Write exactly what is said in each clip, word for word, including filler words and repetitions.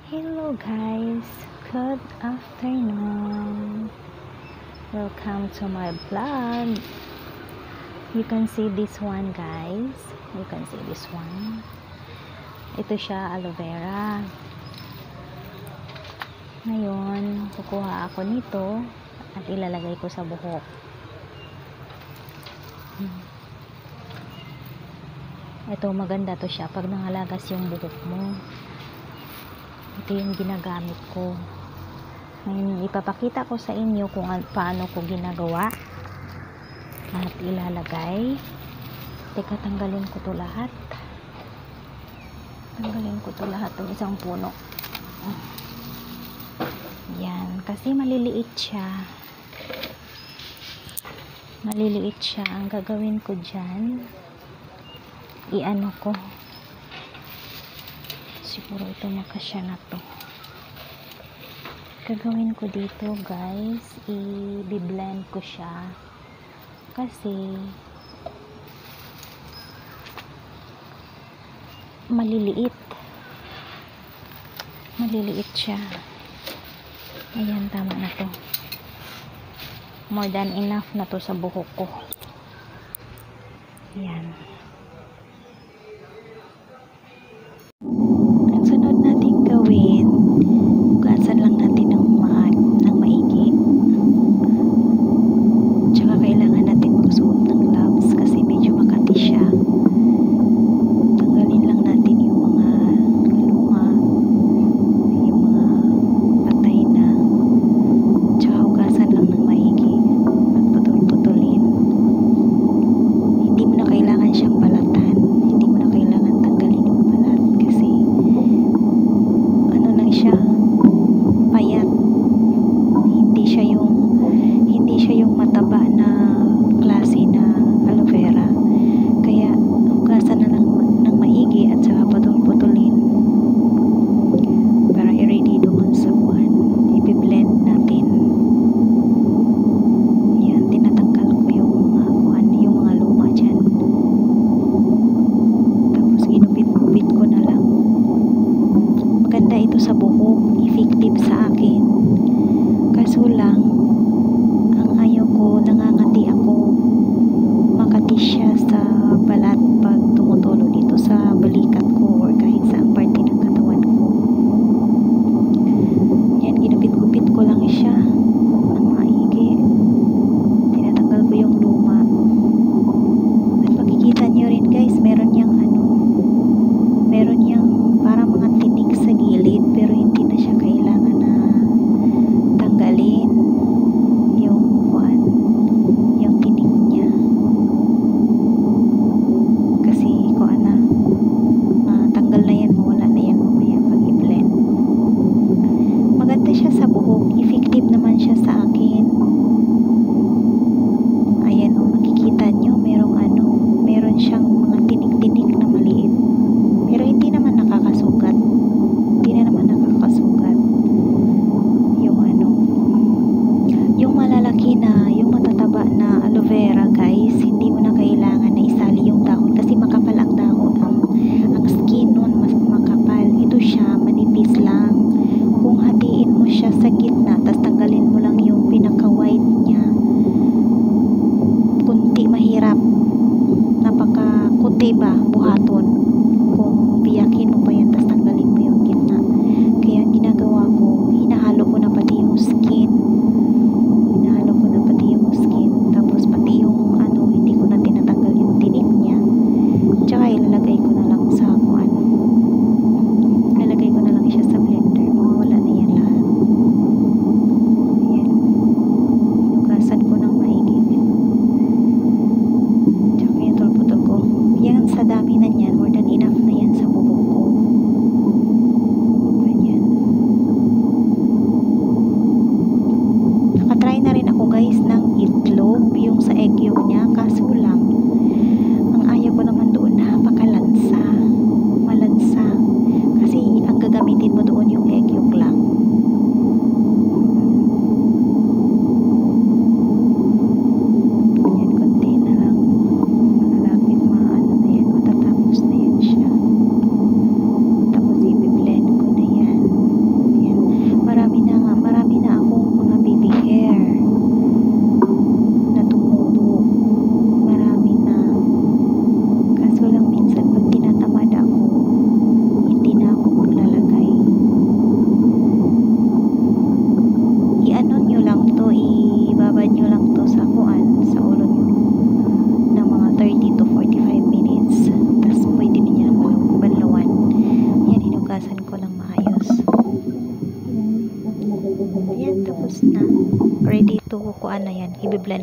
Hello guys, good afternoon. Welcome to my vlog. You can see this one guys. You can see this one. Ito siya, aloe vera. Ngayon, kukuha ako nito at ilalagay ko sa buhok. Hmm. Ito, maganda to siya pag nangalagas yung buhok mo. Ito yung ginagamit ko. Ngayon, ipapakita ko sa inyo kung paano ko ginagawa at ilalagay. Teka, tanggalin ko to lahat. Tanggalin ko to lahat ng isang puno. Yan, kasi maliliit siya. Maliliit siya. Ang gagawin ko dyan, i-ano ko. Siguro ito makasya na to. Gagawin ko dito guys, i-blend ko siya kasi maliliit maliliit siya. Ayan, tama na to. More than enough na to sa buhok ko. Ayan. Gawin, hugasan lang natin ng, ma ng maigi. Tsaka kailangan natin magsuot ng gloves kasi medyo makati siya. Tanggalin lang natin yung mga luma, yung mga patay na. Tsaka hugasan lang ng maigi at putol-putulin. Hindi mo na kailangan siyang balatan. Hindi mo na kailangan tanggalin yung balat kasi siya payat, hindi siya yung hindi siya yung mataba na klase na aloe vera, kaya hugasan na lang ng maigi at saka putol-putulin para i-ready doon sa buwan. I-blend natin. Yan, tinatanggal ko yung mga kuhan, yung mga luma dyan, tapos ginupit-gupit ko na lang. Maganda ito sa buhok, effective sa akin. Kaso lang, ang ayaw ko, nangangati ako. Makati siya sa balat pag tumutulo dito sa balikat ko or kahit sa ang parte ng katawan ko. Yan, ginupit-gupit ko lang siya ng maigi. Tinatanggal ko yung luma. At makikita nyo rin guys, meron yang ano, meron yang parang mga tinik sa gilid pero hindi na siya kailangan na tanggalin yung kuan, yung tinik niya kasi kuan na matanggal na yan, mawala na yan mamaya pag i-blend. Maganda siya sa buhok, effective naman siya sa akin. Ayan o, makikita nyo merong ano, meron siyang mga tinik-tinik na maliit pero hindi naman nakakasugat. Hindi na naman nakakasugat. ito ko ano yan, i-blend.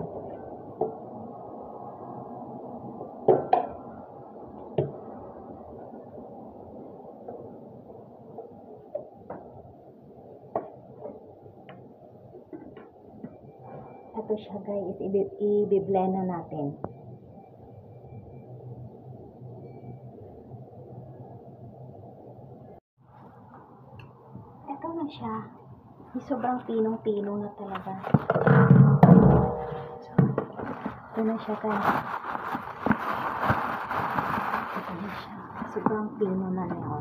Ito siya guys, i-blend na natin. Ito na siya. Sobrang pinong-pino na talaga. So, ito na siya guys. Ito na siya. Sobrang pino na niya.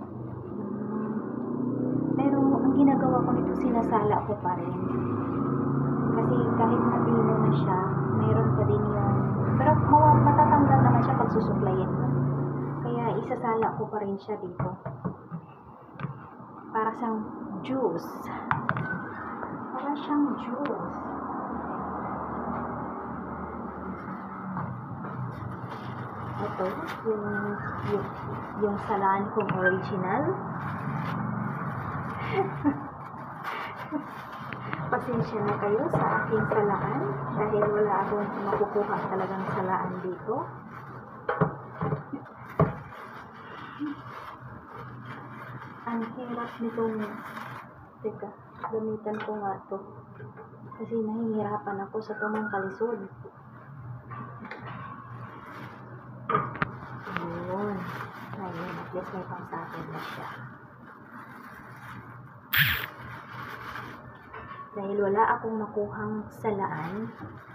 Pero ang ginagawa ko nito, sinasala ko pa rin. Kasi kahit mapino na siya, mayroon pa din yung... Pero matatanggal naman siya pag susuklayin mo. Kaya isasala ko pa rin siya dito. Para siyang juice. Para siyang juice. Ito, yung, yung, yung salaan kong original. Pasensya na kayo sa aking salaan dahil wala akong makukuha talagang salaan dito. Ang hirap nitong, teka, gamitan ko nga to kasi nahihirapan ako sa tumang kalisod. Ayun, ayun, at least may pang sa akin na siya. Dahil wala akong makuhang salaan,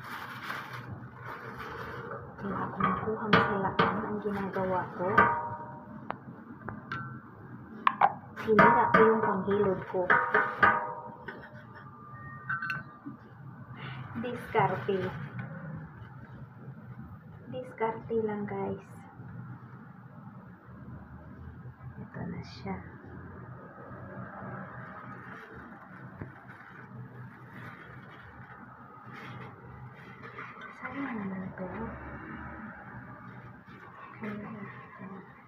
wala akong makuhang salaan, ang ginagawa ko, sinira ko yung panghilod ko. Diskarte. Diskarte lang guys. Ito na siya. Sayang naman ito. Kaya ito.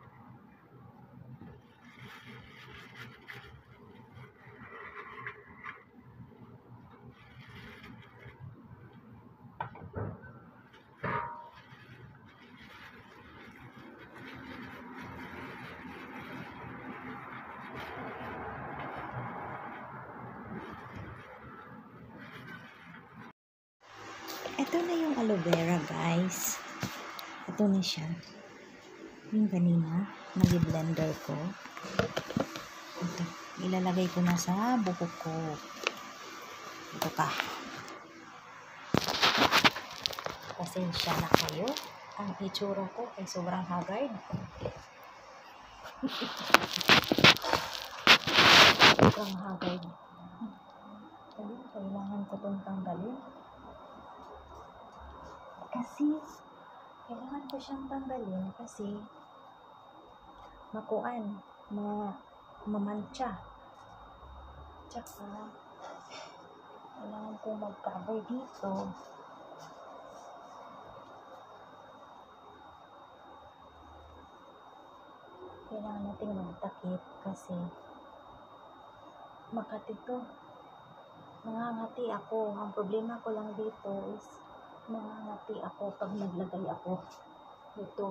Ito na yung aloe vera guys. Ito na siya. Yung kanina, nag-blender ko. Ito, ilalagay ko na sa buko ko. Ito ka. Pasensya na kayo. Ang itsura ko ay sobrang haggard. Sobrang haggard. Ayun, kailangan ko itong tanggalin. Kasi, kailangan ko siyang tanggalin kasi makuan, ma, mamantsa. Tsaka, kailangan ko mag-cover dito. Kailangan natin magtakip kasi makati to. Nangangati ako. Ang problema ko lang dito is nangangati ako pag naglagay ako dito.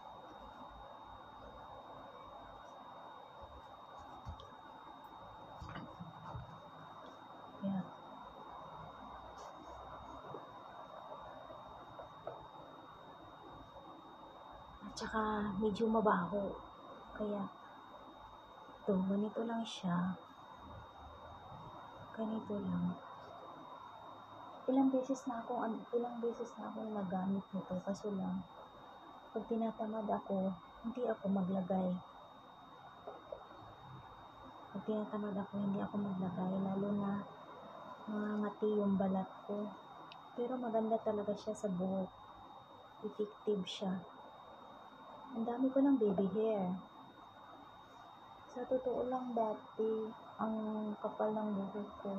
Yeah. At saka medyo mabaho. Kaya ito, ganito lang siya. Ganito lang. Ilang beses na ako, ilang beses na ako nagamit nito. Kaso lang, pag tinatamad ako, hindi ako maglagay. Pag tinatamad ako, hindi ako maglagay. Lalo na, nangangati yung balat ko. Pero maganda talaga siya sa buhok. Effective siya. Ang dami ko ng baby hair. Sa totoo lang dati, ang kapal ng buhok ko.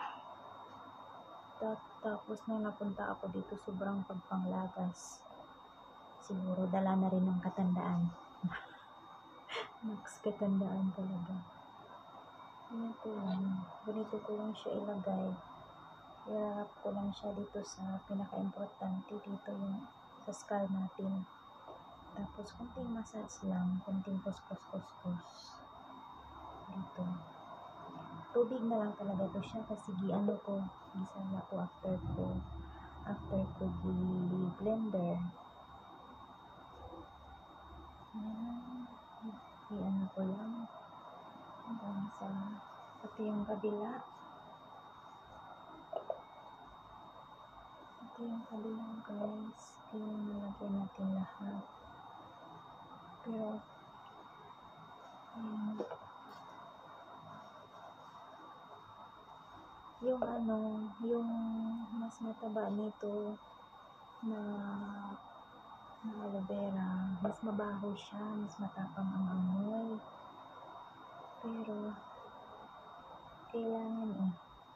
Tapos nung napunta ako dito, sobrang pagpanglagas. Siguro dala na rin ng katandaan. Max katandaan talaga. Ganito lang. Ganito ko lang siya ilagay. i-wrap ko lang siya dito sa pinaka-importante dito yung sa skull natin. Tapos konting massage lang, konting kuskus-kuskus dito. Tubig na lang talaga to siya kasi giano ko, gisala ko after ko after ko gi-blender. Yan. I-ano ko lang hanggang sa pati yung kabila. Ito yung kabila guys. Kaya nalagyan natin lahat. Pero um, yung ano, yung mas mataba nito na na aloe vera, mas mabaho siya, mas matapang ang amoy. Pero kailangan eh.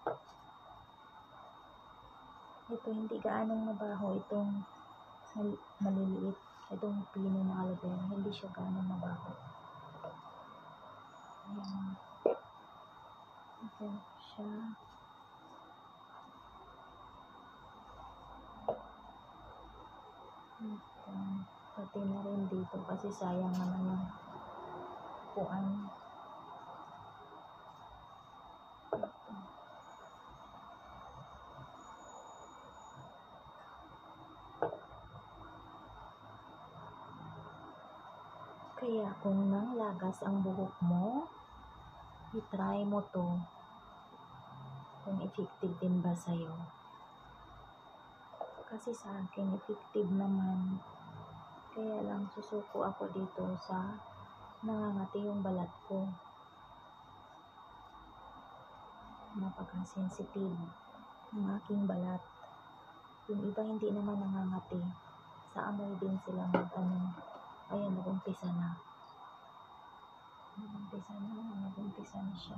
Ito hindi gaanong mabaho itong maliliit. Itong pino na aloe vera, hindi siya gaanong mabaho. Ayan. Ito siya. Ito. Pati na rin dito kasi sayang naman yung puan. Kaya kung nanglagas ang buhok mo, i-try mo to kung effective din ba sa'yo. Kasi sa akin, effective naman. Kaya lang susuko ako dito sa nangangati yung balat ko. Napaka-sensitive ng aking balat. Yung iba hindi naman nangangati. Sa amoy din sila mag-ano. Ayan, nag-umpisa na. Nag-umpisa na, nag-umpisa na siya.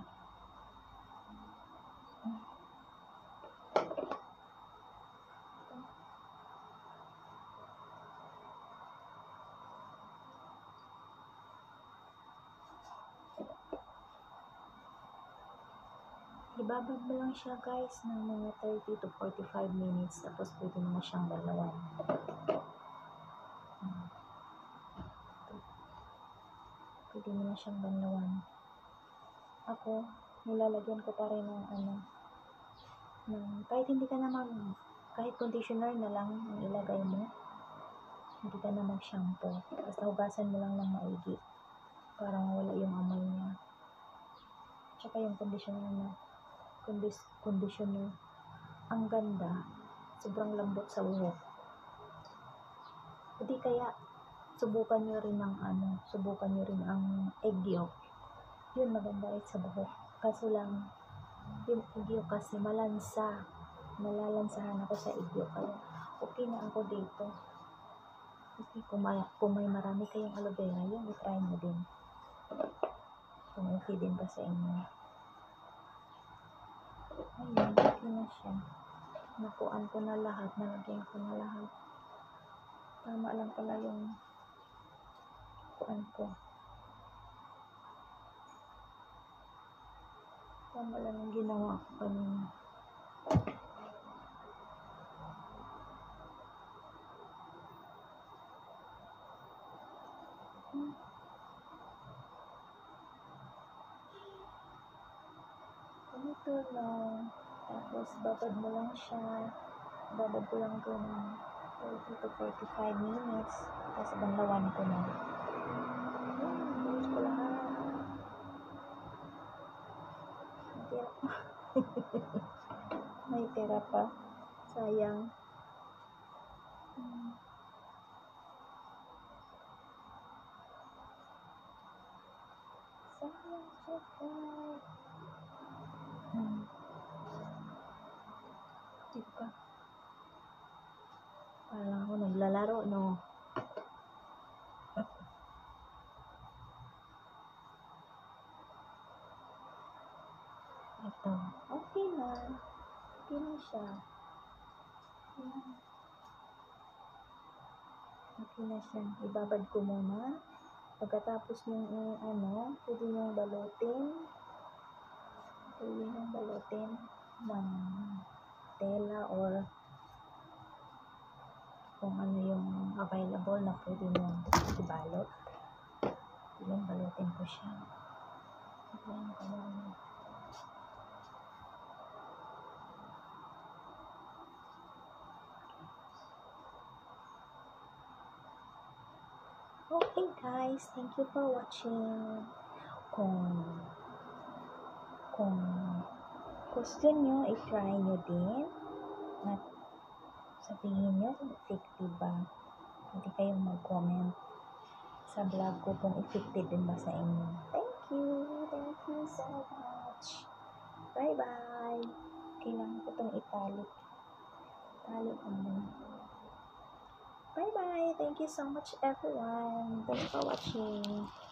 Ibabad mo lang siya guys ng mga thirty to forty-five minutes tapos pwede mo na siyang balawan. Hmm. Pwede mo na siyang balawan. Ako, nilalagyan ko pa rin ng ano, ng, kahit hindi ka na mag, kahit conditioner na lang ang ilagay mo, hindi ka na mag-shampoo. Basta hugasan mo lang ng maigi para mawala yung amoy niya. Tsaka yung conditioner na, condis, conditioner, ang ganda, sobrang lambot sa buhok. Hindi kaya, subukan nyo rin ang ano, subukan nyo rin ang egg yolk. Yun, maganda rin sa buhok. Kaso lang, yung egg yolk kasi malansa. Malalansahan ako sa egg yolk. Kaya, okay na ako dito. Okay, kung may, kung may marami kayong aloe vera, yun, i-try mo din. Kung okay din ba sa inyo. Ayun, okay na siya. Nakuan ko na lahat, nalagyan ko na lahat. Tama lang pala yung kuan ko. Tama lang yung ginawa ko kanina. Hmm. Ganito lang. Tapos, babad mo lang siya. Babad ko lang ito ng thirty to forty-five minutes. Tapos, banlawan ko na. Yan, bilis ko lahat. May tira pa. May tira pa. Sayang. Hmm. Sayang siya, guys. Hmm. Diba? Parang ako naglalaro, no? Ito. Okay na. Okay na siya. Yan. Okay na siya. Ibabad ko muna. Pagkatapos yung uh, ano, pwede nyung balutin. Pwede nyung balutin ng tela or kung ano yung available na pwede nyo ibalot. Yung balutin ko siya. Ayan, ayan. Okay guys, thank you for watching. Kung kung gusto nyo, i-try nyo din at sabihin nyo kung effective ba. Hindi kayong mag-comment sa vlog ko kung effective din ba sa inyo. Thank you. Thank you so much. Bye-bye. Kailangan ko itong itali. Tali ko muna. Bye-bye. Thank you so much everyone. Thanks for watching.